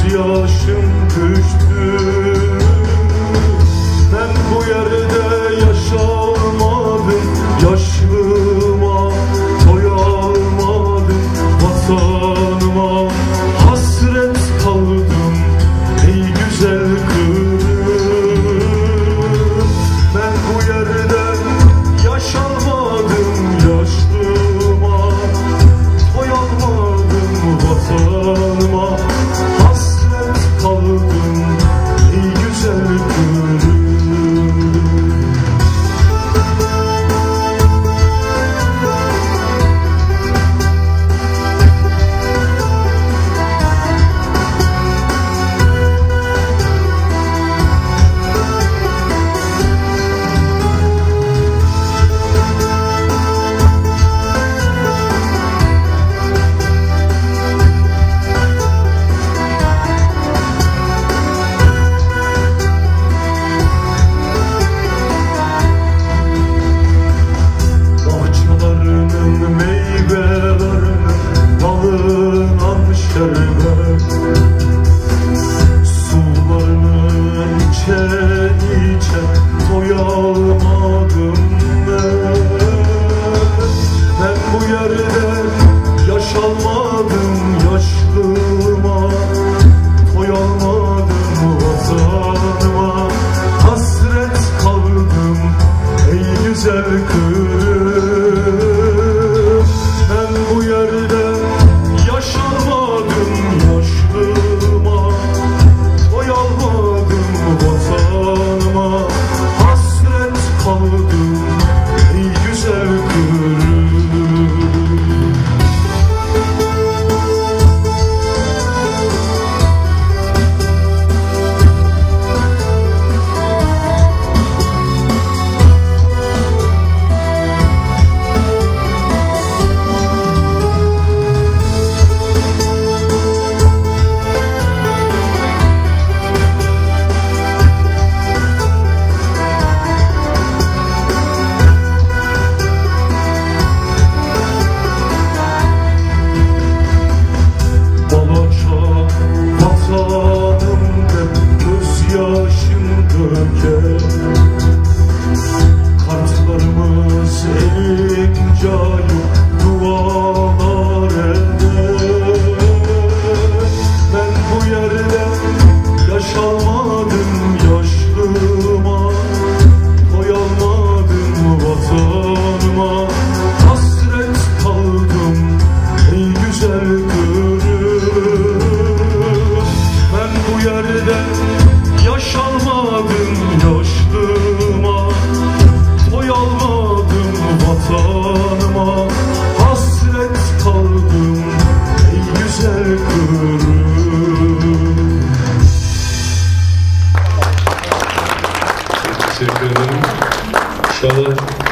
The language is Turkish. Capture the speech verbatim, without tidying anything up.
gözyaşım düştü. Ben bu yerde yaşamadım, yaşlıma doyamadım, vatanıma hasret kaldım ey güzel kızım. Ben bu yerde yaşamadım, yaşlıma doyamadım, vatanıma hasret kaldım ey güzel kızım. Sularını içe içe doyamadım ben. Ben bu yerde yaşamadım, yaşlıma doyamadım, vatanıma hasret kaldım ey güzel kızım. Ben bu yerde yaşamadım, yaşlıma doyamadım, vatanıma hasret kaldım ey güzel kızım. Kartlarımız elince dualar eder. Ben bu yerde yaşamadım, yaşlıma doyamadım, vatanıma hasret kaldım ey güzel kızım. Ben bu yerde yaşamadım, yaşlıma doyamadım, vatanıma hasret kaldım ey güzel kızım. Teşekkür ederim. İnşallah